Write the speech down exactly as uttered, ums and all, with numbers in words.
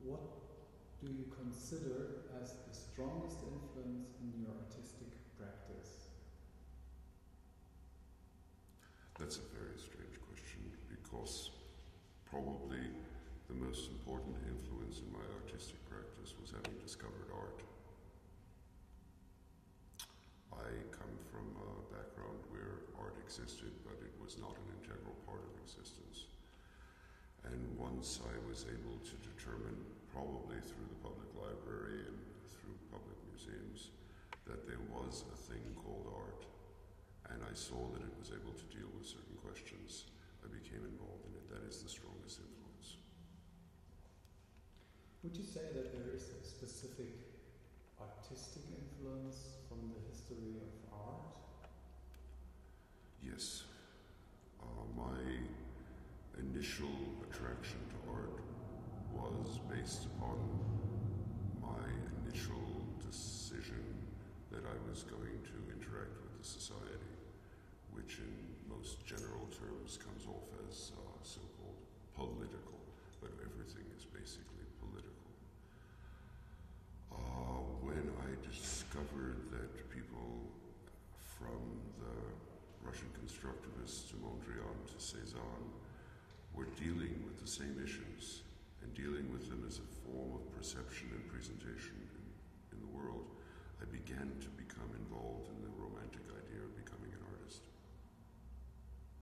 what do you consider as the strongest influence in your artistic practice? That's a very strange question, because probably the most important influence in my artistic practice was having discovered art. I come from a background where art existed, but it was not an integral part of existence. And once I was able to determine, probably through the public library and through public museums, that there was a thing called art, and I saw that it was able to deal with certain questions, I became involved in it. That is the strongest influence. Would you say that there is a specific artistic influence from the history of art? Yes. Uh, my initial attraction to art was based upon my initial decision that I was going to interact with the society, which in most general terms comes off as uh, so-called political, but everything is basically political. Uh, when I discovered that people from the Russian constructivists to Mondrian to Cézanne were dealing with the same issues and dealing with them as a form of perception and presentation in, in the world, I began to become involved in the romantic idea of becoming an